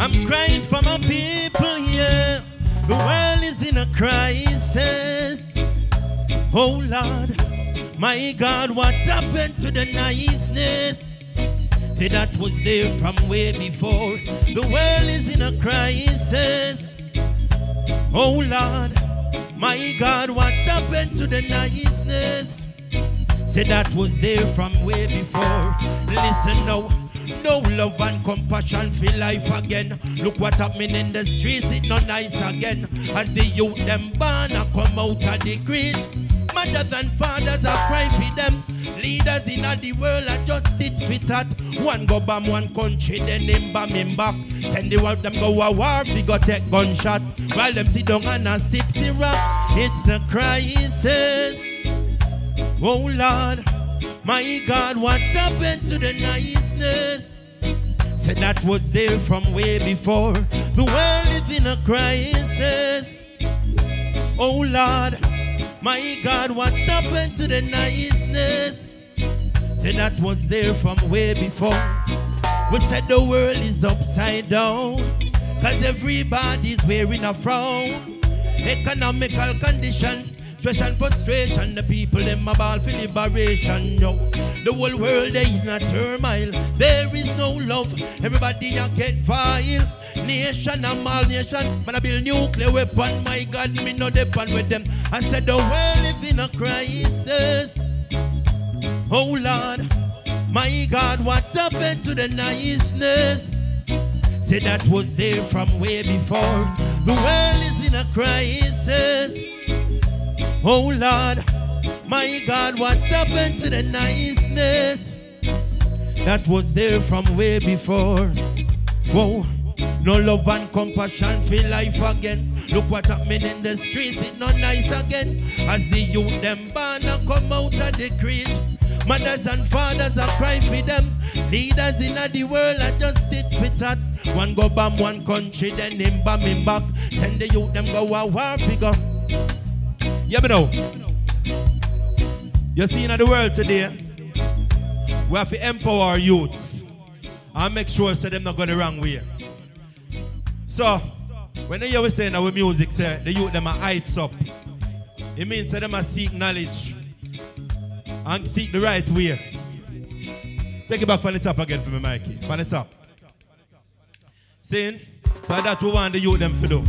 I'm crying for my people here. The world is in a crisis. Oh Lord, my God, what happened to the niceness? Say that was there from way before. The world is in a crisis. Oh Lord, my God, what happened to the niceness? Say that was there from way before. Listen now, no love and compassion for life again. Look what happening in the streets, it's not nice again. As the youth them born and come out of the crease, mothers and fathers are crying for them. Leaders in the world are just it fit at. One go bomb one country, then him bomb him back. Send the world them go a war, we go take gunshot. While them sit down and a sip syrup. It's a crisis. Oh Lord, my God, what happened to the niceness? Said that was there from way before. The world is in a crisis. Oh Lord, my God, what happened to the niceness? Said that was there from way before. We said the world is upside down, cause everybody's wearing a frown. Economical condition, stress and frustration. The people in my ball for liberation, yo. The whole world they in a turmoil. There is no love, everybody a get vile. Nation and mal nation, man I build nuclear weapon. My God, me no depend with them. I said the world is in a crisis. Oh Lord, my God, what happened to the niceness? Say that was there from way before. The world is in a crisis. Oh Lord, my God, what happened to the niceness? That was there from way before. Whoa, no love and compassion for life again. Look what happening in the streets, it's not nice again. As the youth them born and come out of the crease, mothers and fathers are crying for them. Leaders in the world are just it fit at. One go bomb one country, then him bomb him back. Send the youth them go a war figure. Yeah, me know. You see in the world today, we have to empower our youths and make sure so them not go the wrong way. So, when you hear we saying our music say the youth them are heights up, it means that them are seek knowledge and seek the right way. Take it back from the top again for me, Mikey. From the top. Saying, so that we want the youth them to do.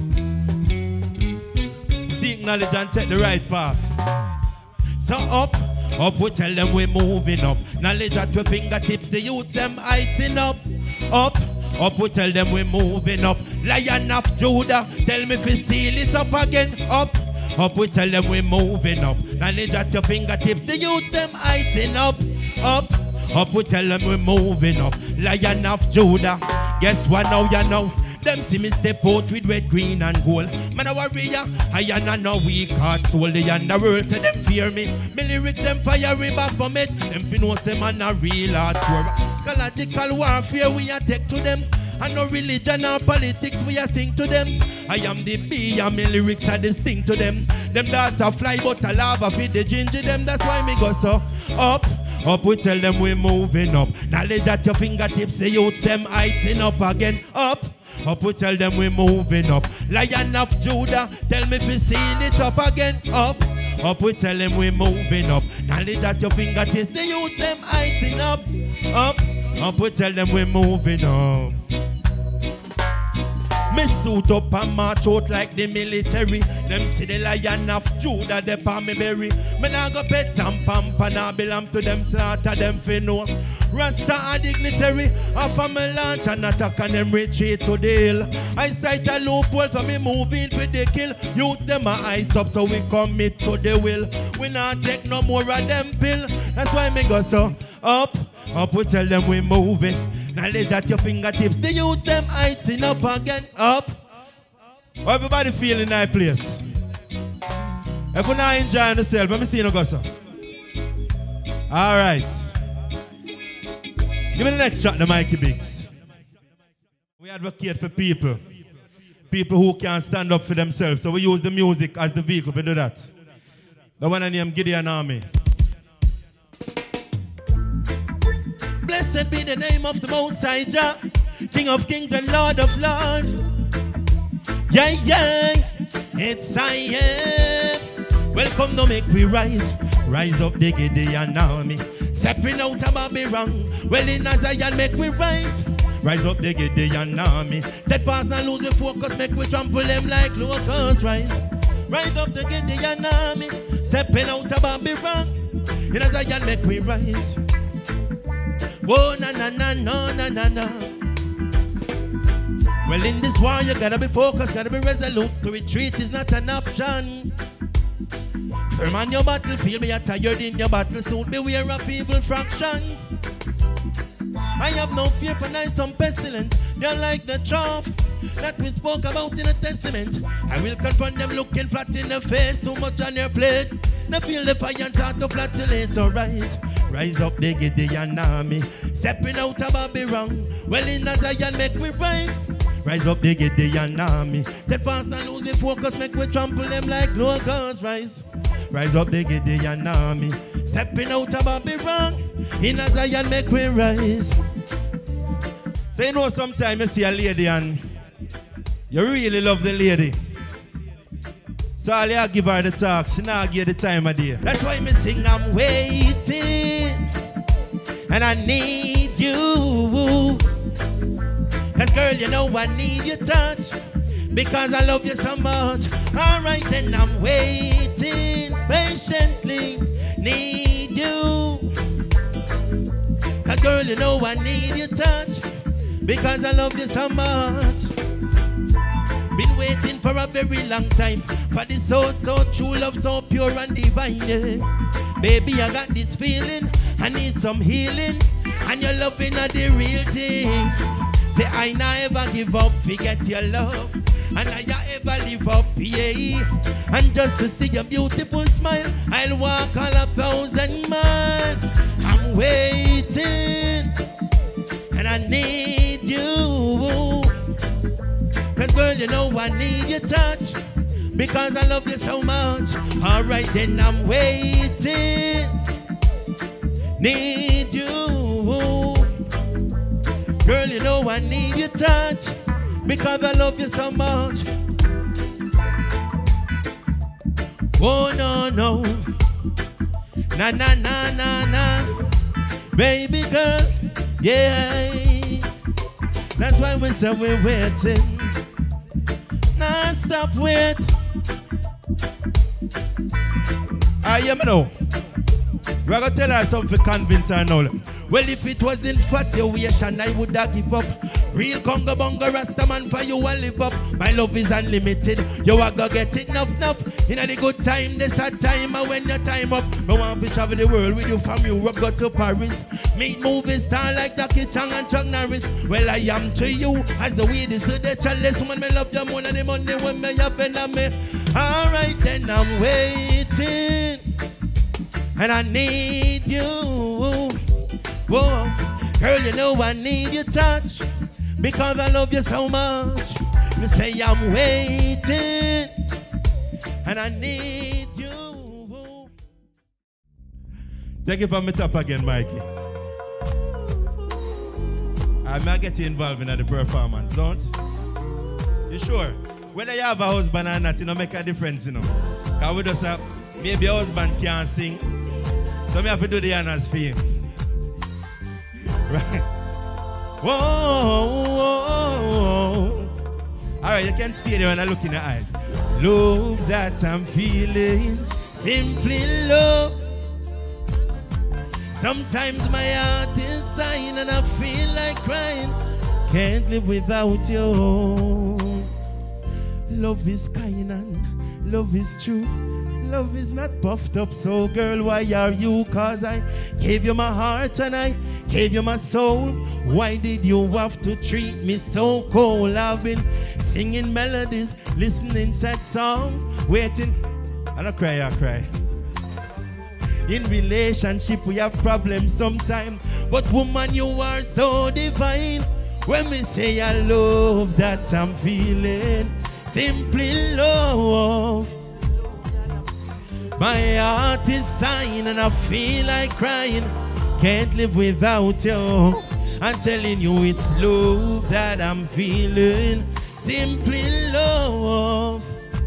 Seek knowledge and take the right path. So up we tell them we're moving up. Knowledge at your fingertips, the youth them heighting up. Up we tell them we're moving up. Lion of Judah, tell me if you seal it up again. Up we tell them we're moving up. Knowledge at your fingertips, the youth them heighting up. Up we tell them we're moving up. Lion of Judah, guess what now you know? Them see me step out with red, green and gold. Man a warrior, I am no weak heart soul. The underworld say them fear me. Me lyric them fire river from it. Them fi know say man a real hardcore. Ecological warfare we a take to them. And no religion or politics we a sing to them. I am the bee and my lyrics are distinct to them. Them darts a fly but a lava feed the ginger them. That's why me go so up we tell them we're moving up. Knowledge at your fingertips, the youths them heighting up again. Up we tell them we're moving up. Lion of Judah, tell me if you seen it up again. Up we tell them we're moving up. Knowledge at your fingertips, the youth them heighting up. Up we tell them we're moving up. Me suit up and march out like the military. Them see the Lion of Judah, they palm me berry. Me nah go pet and pamper, nah belong to them, slaughter them fi know. Rasta a dignitary, offer me launch and attack and them retreat to the hill. I sight a loophole so me moving for the kill. Youth them a eyes up so we commit to the will. We not take no more of them pill. That's why me go so up we tell them we moving. Knowledge at your fingertips, the youth them heighting up again. Up. Everybody feel in that place. If you're not enjoying yourself, let me see you go so. Alright. Give me the next track, the Mikey Biggs. We advocate for people. People who can't stand up for themselves. So we use the music as the vehicle to do that. The one named Gideon Army. Blessed be the name of the Most High Jah. King of kings and Lord of lords. Yeah, yeah, it's I am. Welcome to make we rise. Rise up the Gideon army. Stepping out of Babylon. Well in Zion make we rise. Rise up the Gideon army. Set fast and lose the focus. Make we trample them like locusts. Rise. Rise up the Gideon army. Stepping out of Babylon. In Zion make we rise. Whoa, na na na na na na na. Well, in this war, you gotta be focused, gotta be resolute. To retreat is not an option. Firm on your battlefield, be tired in your battle suit. Beware of evil fractions. I have no fear for nice and pestilence. They're like the chaff that we spoke about in the Testament. I will confront them looking flat in the face. Too much on their plate. They feel the fire and start to flatulate. So rise, rise up the Gideon army. Stepping out of Babylon. Well, in Zion make we rise. Rise up the Gideon army. Set fast and lose the focus. Make we trample them like locusts. Rise. Rise up the Gideon army. Stepping out of Babylon. In Zion make we rise. So you know sometimes you see a lady and you really love the lady. So all you give her the talk. She not give the time of day. That's why me sing I'm waiting. And I need you. Cause girl, you know I need your touch. Because I love you so much. Alright then I'm waiting patiently. Need you. Cause girl, you know I need your touch. Because I love you so much. Been waiting for a very long time. For this so true love, so pure and divine, yeah. Baby, I got this feeling. I need some healing. And your loving are the real thing. Say I never give up, forget your love. And I ever live up, yeah. And just to see your beautiful smile, I'll walk all 1,000 miles. I'm waiting, and I need you. Cause girl, you know I need your touch. Because I love you so much. Alright then I'm waiting. Need you. Girl, you know I need your touch. Because I love you so much. Oh no, no. Na na na na na. Baby girl, yeah. That's why we say we're waiting. Non-stop wait. I am now. We're gonna tell her something to convince her now. Well, if it was infatuation, I would have give up. Real Congo Bongo Rasta man for you I live up. My love is unlimited. You are gonna get it enough. In a good time, this a time when your time up. I want to travel the world with you from Europe, go to Paris. Meet movie star like Jackie Chan and Chuck Norris. Well, I am to you as the weed is to the chalice. Woman, me love you more than the money when me happen on me. Alright then, I'm waiting. And I need you. Whoa, girl, you know I need your touch. Because I love you so much. You say I'm waiting. And I need you. Take it from the top again, Mikey. I may get you involved in the performance, don't? You sure? Whether you have a husband or not, it don't make a difference, you know. Because we just have, maybe a husband can't sing. So we have to do the honors for him. Right? Whoa, whoa, whoa. All right, you can stay there and I look in the eyes. Love that I'm feeling, simply love. Sometimes my heart is sighing and I feel like crying. Can't live without you. Love is kind and love is true. Love is not puffed up, so girl, why are you? Cause I gave you my heart and I gave you my soul. Why did you have to treat me so cold? I've been singing melodies, listening sad songs, waiting. I don't cry, I cry. In relationship we have problems sometimes, but woman, you are so divine. When we say I love that I'm feeling, simply love. My heart is sighing and I feel like crying. Can't live without you. I'm telling you it's love that I'm feeling. Simply love.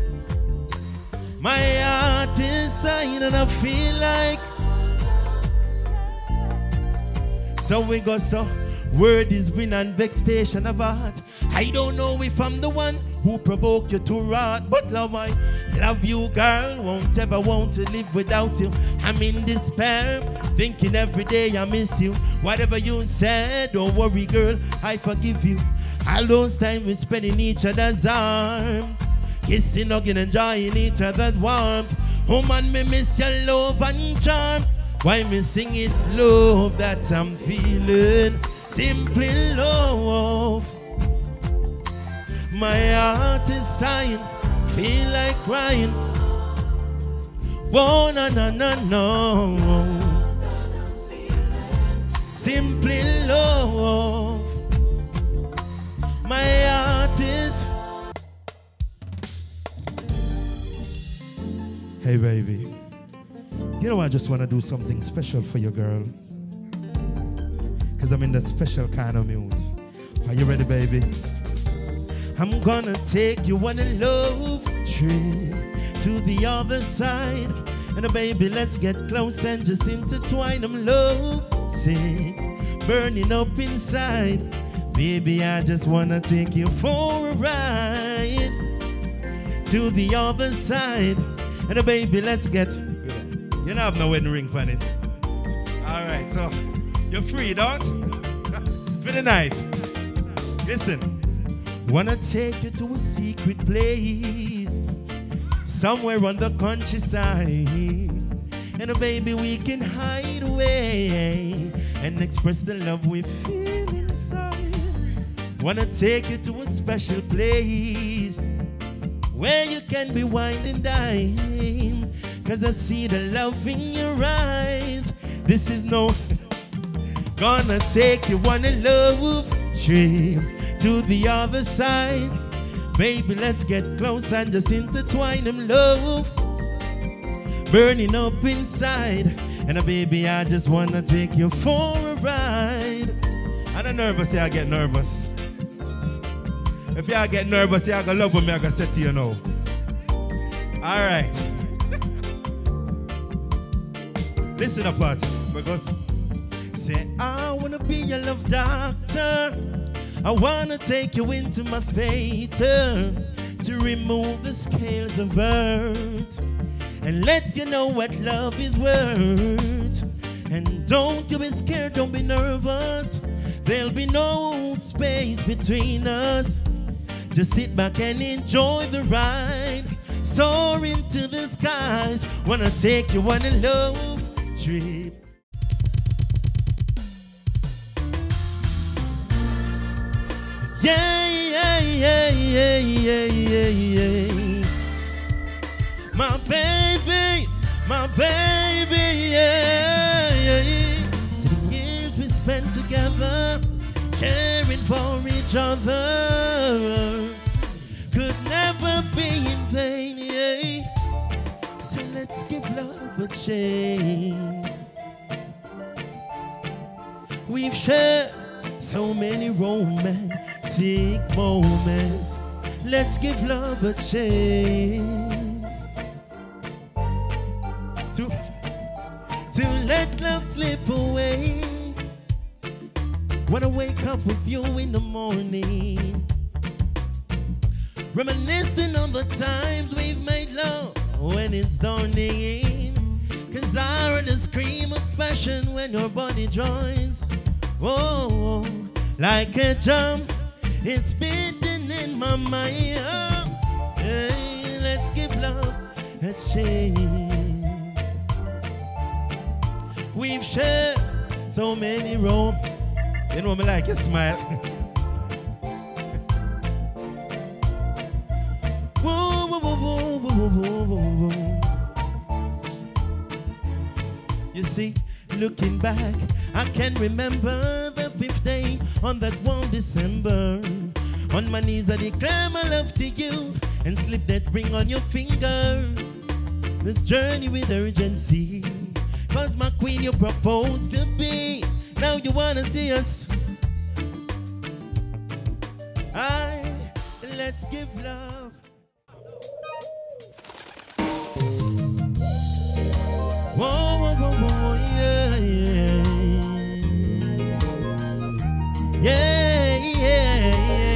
My heart is sighing and I feel like. So we go so. Word is win and vexation of heart. I don't know if I'm the one who provoke you to wrath, but love, I love you, girl. Won't ever want to live without you. I'm in despair, thinking every day I miss you. Whatever you said, don't worry, girl, I forgive you. All those times we spend in each other's arms, kissing, hugging, enjoying each other's warmth. Oh man, me miss your love and charm. Why me sing it's love that I'm feeling. Simply love. My heart is sighing, feel like crying. Whoa, no, no, no, no. Simply love. My heart is. Hey baby, you know I just want to do something special for you, girl. Because I'm in that special kind of mood. Are you ready, baby? I'm gonna take you on a love trip to the other side. And baby, let's get close and just intertwine. I'm love sick, burning up inside. Baby, I just wanna take you for a ride to the other side. And baby, let's get. You don't have no wedding ring on it. Alright, so you're free, don't? For the night. Listen. Wanna take you to a secret place, somewhere on the countryside. And baby, we can hide away and express the love we feel inside. Wanna take you to a special place where you can be wine and dine. Cause I see the love in your eyes. This is no. Gonna take you on a love trip to the other side. Baby, let's get close and just intertwine them love, burning up inside. And baby, I just wanna take you for a ride. I'm not nervous, yeah, I get nervous. If y'all get nervous, y'all gonna love what me I gonna say to you now. Alright. Listen up, part. Because say I wanna be your love doctor. I wanna take you into my theater to remove the scales of hurt and let you know what love is worth. And don't you be scared, don't be nervous. There'll be no space between us. Just sit back and enjoy the ride. Soar into the skies. Wanna take you on a love trip. Yeah, yeah, yeah, yeah, yeah, yeah, yeah. My baby, yeah, yeah. The years we spent together, caring for each other, could never be in vain, yeah. So let's give love a chance. We've shared so many romantic moments. Let's give love a chance to let love slip away. Wanna wake up with you in the morning, reminiscing on the times we've made love when it's dawning. Cause I heard the scream of passion when your body joins. Oh, like a drum, it's beating in my mind. Oh, hey, let's give love a chance. We've shared so many roams. You know me like your smile. Whoa, whoa, whoa, whoa, whoa, whoa, whoa. You see, looking back, I can remember the 5th day on that warm December. On my knees I declare my love to you and slip that ring on your finger. This journey with urgency, cause my queen you proposed to be. Now you wanna see us Let's give love. Whoa, whoa, whoa, whoa, yeah, yeah. Yeah, yeah,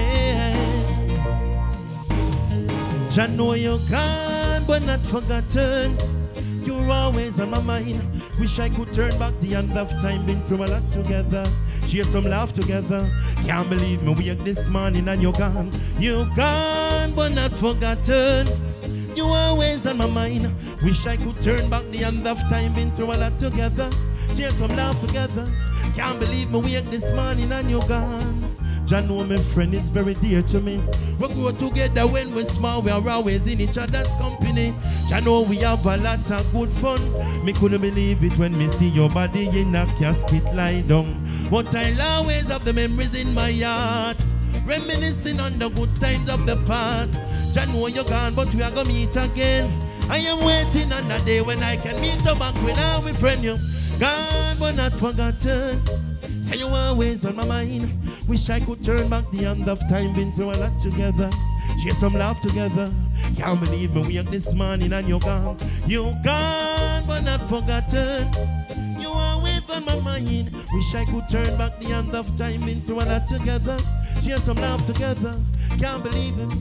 yeah. I know you're gone, but not forgotten. You're always on my mind. Wish I could turn back the end of time. Been through a lot together. Share some laugh together. Can't believe me wake this morning and you're gone. You're gone, but not forgotten. You're always on my mind. Wish I could turn back the end of time. Been through a lot together. Share some laugh together. Can't believe me wake this morning and you're gone. I know my friend is very dear to me. We go together when we're small. We are always in each other's company. I know we have a lot of good fun. Me couldn't believe it when me see your body in a casket lie down. But I'll always have the memories in my heart, reminiscing on the good times of the past. I know you're gone, but we are gonna meet again. I am waiting on the day when I can meet you back with our friend. You gone, but not forgotten. Say you always on my mind. Wish I could turn back the end of time. Been through a lot together. Share some laugh together. Can't believe me wake this morning and you're gone. You're gone, but not forgotten. You always on my mind. Wish I could turn back the end of time. Been through a lot together. Share some laugh together. Can't believe it.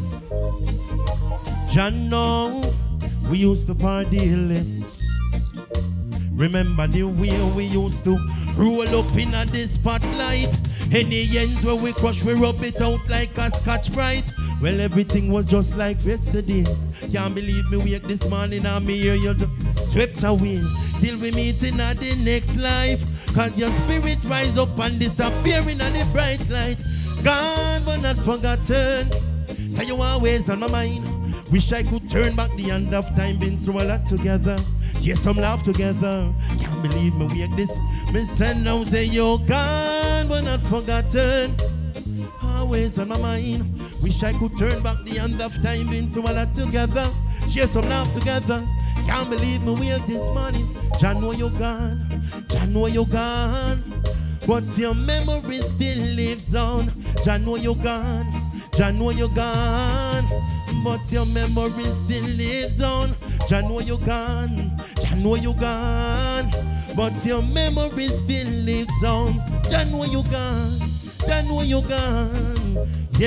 John, no, we used to party lit. Remember the way we used to roll up in a this spotlight. Any ends where we crush, we rub it out like a Scotch Brite. Well, everything was just like yesterday. Can't believe me wake this morning and me hear you swept away. Till we meet in the next life. Cause your spirit rise up and disappear in the bright light. Gone but not forgotten. So you always on my mind. Wish I could turn back the end of time. Been through a lot together. Share some laugh together. Can't believe me wake this. Me send now say you're gone but not forgotten. Always on my mind. Wish I could turn back the end of time. Been through a lot together. Share some laugh together. Can't believe me wake this morning. I know you're gone. I know you're gone. But your memory still lives on. I know you're gone. I know you're gone. But your memory still lives on. I know you're gone. I know you're gone. But your memory still lives on. I know you're gone. I know you're gone.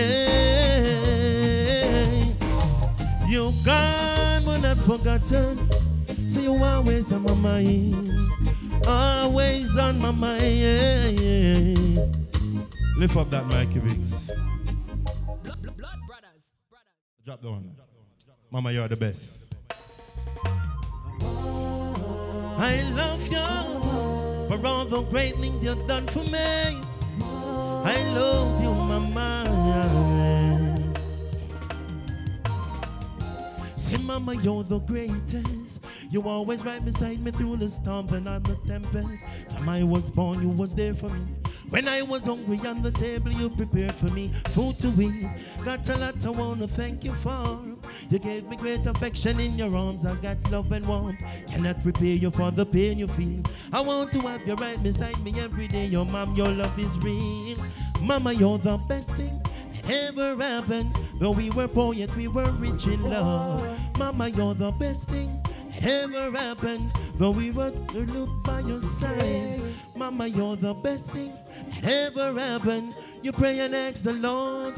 Yeah. You're gone but not forgotten. So you're always on my mind. Always on my mind. Yeah, yeah. Lift up that Mikey Vicks. Drop the one. Mama, you're the best. I love you for all the great things you've done for me. I love you, Mama. Say, Mama, you're the greatest. You always right beside me through the storm and on the tempest. Time I was born, you was there for me. When I was hungry on the table, you prepared for me food to eat. Got a lot I want to thank you for. You gave me great affection in your arms. I got love and warmth. Cannot prepare you for the pain you feel. I want to have you right beside me every day. Your mom, your love is real. Mama, you're the best thing that ever happened. Though we were poor, yet we were rich in love. Mama, you're the best thing that ever happened. Though we were to look by your side. Mama, you're the best thing that ever happened. You pray and ask the Lord.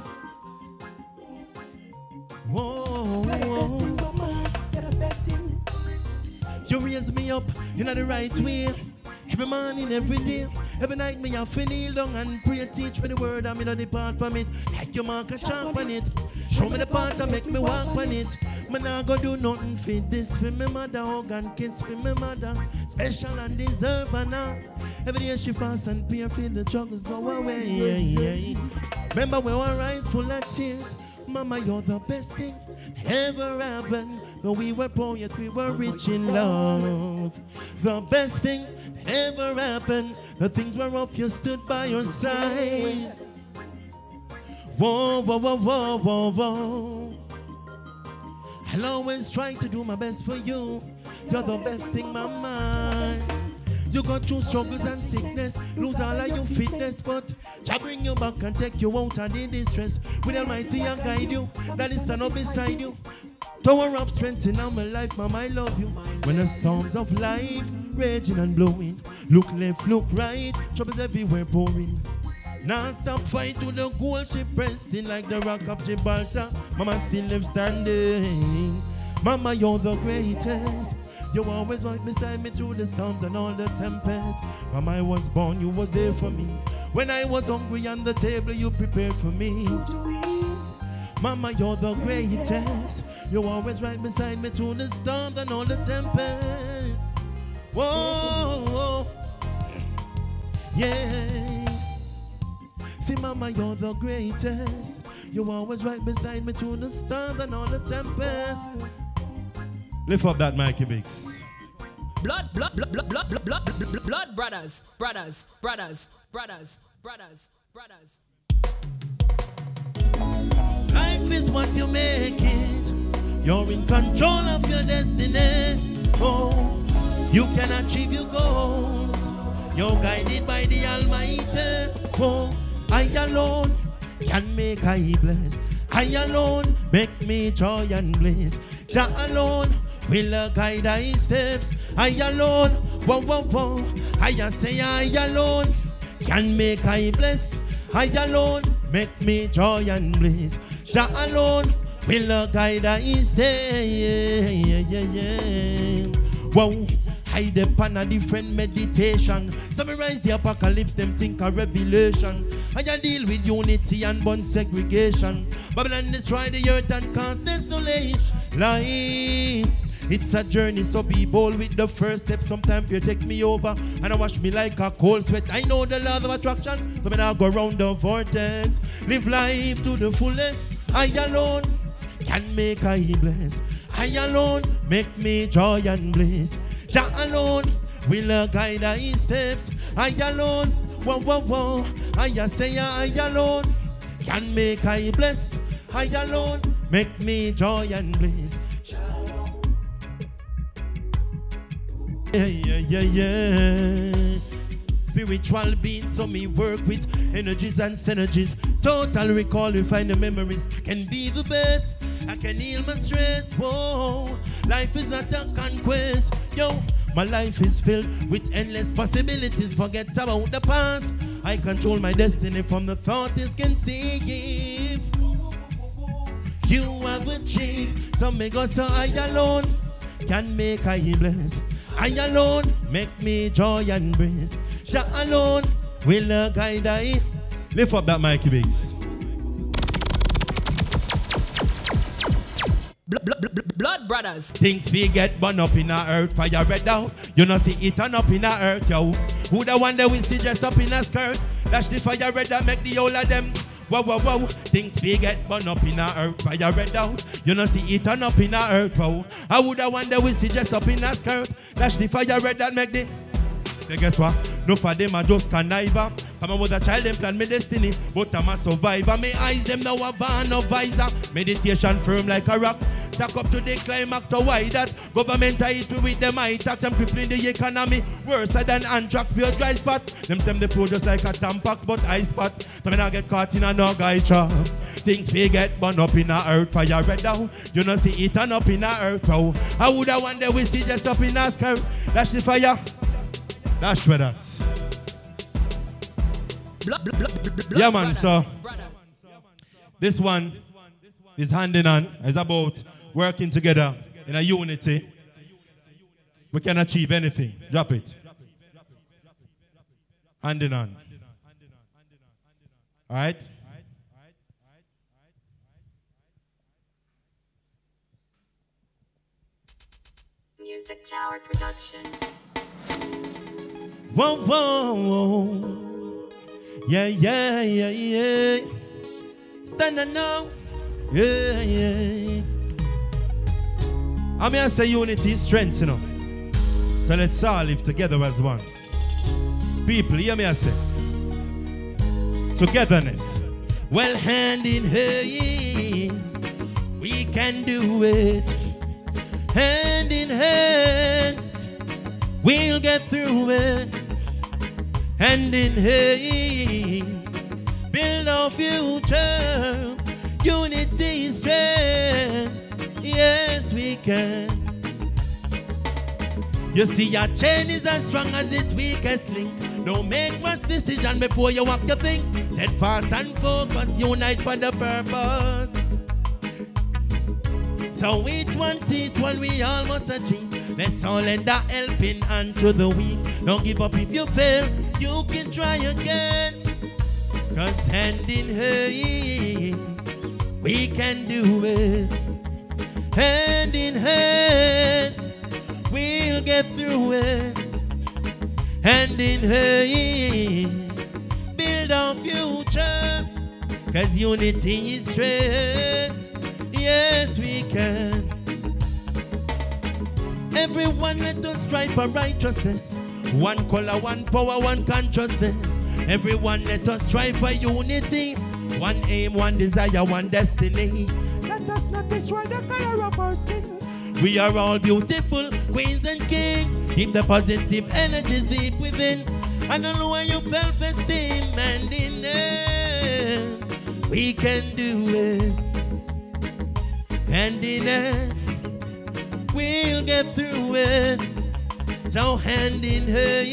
Whoa, you're the best thing, Mama. You're the best thing. You raise me up in the right way. Every morning, every day, every night me have to kneel down and pray. Teach me the word and me not depart from it. Like you mark a sharp on it. Show me the path and make me walk on it. Me not go do nothing for this. For me mother, hug and kiss for me mother. Special and deserve and now. Every day she fast and pray for the struggles go away. Yeah, yeah. Remember we were eyes full of tears. Mama, you're the best thing that ever happened. Though we were poor, yet we were rich in love. The best thing that ever happened. The things were rough, you stood by your side. Whoa, whoa, whoa, whoa, whoa, whoa. I'll always try to do my best for you. You're the best thing, Mama. You got through struggles and sickness, lose all of your fitness, but Jah bring you back and take you out of the distress. With Almighty and guide you, that is stand up beside you. Tower of strength in my life, Mama, I love you. When the storms of life raging and blowing, look left, look right, troubles everywhere pouring. Non-stop fight to the goal, she pressed in like the rock of Gibraltar. Mama still lives standing. Mama, you're the greatest. You always right beside me through the storms and all the tempests. When I was born, you was there for me. When I was hungry on the table, you prepared for me. Mama, you're the greatest. You always right beside me through the storms and all the tempests. Whoa, yeah. See, Mama, you're the greatest. You always right beside me through the storms and all the tempests. Lift up that Mikey Biggs. Blood, brothers. Life is what you make it. You're in control of your destiny. Oh, you can achieve your goals. You're guided by the Almighty. Oh, I alone can make I bless. I alone make me joy and bliss. Jah alone will guide thy steps. I alone, whoa, whoa, whoa. I say I alone can make I bless. I alone make me joy and bliss. Jah alone will guide thy steps. Whoa. I depend on a different meditation. Summarize the apocalypse, them think a revelation. I deal with unity and burn segregation. Babylon destroy the earth and cause desolation. Life, it's a journey, so be bold with the first step. Sometimes you take me over and I wash me like a cold sweat. I know the law of attraction, so I go round the vortex. Live life to the fullest. I alone can make I bless. I alone make me joy and bliss. Jah alone will guide thy steps. I alone, whoa, whoa, whoa. I say I alone can make I bless. I alone make me joy and bliss. Yeah. Spiritual beings, so me work with energies and synergies. Total recall, you find the memories. I can be the best. I can heal my stress. Whoa, life is not a conquest. Yo, my life is filled with endless possibilities. Forget about the past. I control my destiny from the thought is conceived. You have achieved. Some may go so I alone can make I bless. I alone make me joy and bliss. Jah alone will guide I. Lift up that Mikey Biggs. Blood brothers. Things we get burn up in our earth, fire red out. You know see it turn up in our earth, yo. Who the one that we see dressed up in a skirt? Dash the fire red and make the whole of them. Whoa, whoa, whoa. Things we get burn up in our earth, fire red out. You know see it turn up in our earth, whoa. I would the one that we see dressed up in a skirt. Dash the fire red and make the. Then guess what? No for them are just conniver. Come on with a child, them plan me destiny, but I'm a survivor. Me eyes them now a van of visor. Meditation firm like a rock. Stack up to the climax, so why that? Government I eat with them high tax. I'm crippling the economy. Worse than anthrax, pure dry spot. Them the pro just like a tampax, but I spot. So me not get caught in a no guy trap. Things we get burn up in a earth, fire red down. You know see it turn up in a earth, bro. I would have one day we see just up in a skirt. Dash the fire. Dash where that. Yeah, man, so this one is hand in hand. It's about working together in a unity. We can achieve anything. Drop it. Hand in hand. All right? Music Tower Production. Whoa, whoa, whoa. Yeah. Stand now. Yeah. I mean, I say unity is strength, you know. So let's all live together as one. People, hear me, I say. Togetherness. Well, hand in hand, we can do it. Hand in hand, we'll get through it. Hand in hand, build our future. Unity is strength. Yes, we can. You see, your chain is as strong as its weakest link. Don't make much decision before you walk your thing. Let fast and focus, unite for the purpose. So each one teach one, we all must achieve. Let's all lend a helping hand to the weak. Don't give up if you fail, you can try again. Cause hand in hand, we can do it. Hand in hand, we'll get through it. Hand in hand, build our future. Cause unity is strength. Yes, we can. Everyone let us strive for righteousness. One color, one power, one consciousness. Everyone let us strive for unity. One aim, one desire, one destiny. Let us not destroy the color of our skins. We are all beautiful queens and kings. Keep the positive energies deep within. I don't know why you self-esteem and in hand. We can do it. Hand in hand, we'll get through it. So hand in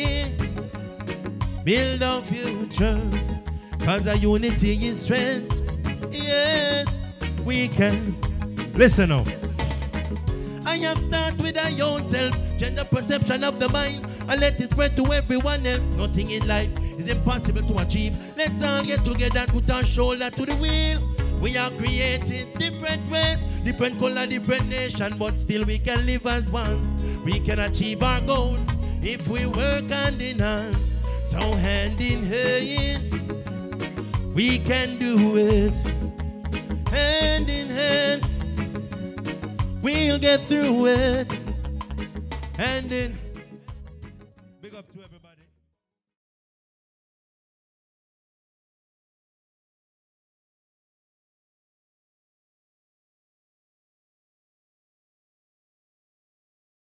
hand, build our future. Cause our unity is strength. Yes, we can. Listen up. I have started with our own self. Change the perception of the mind and let it spread to everyone else. Nothing in life is impossible to achieve. Let's all get together, put our shoulder to the wheel. We are creating different ways, different color, different nation, but still we can live as one. We can achieve our goals if we work hand in hand. So hand in hand, we can do it. Hand in hand, we'll get through it. Hand in. Big up to everybody.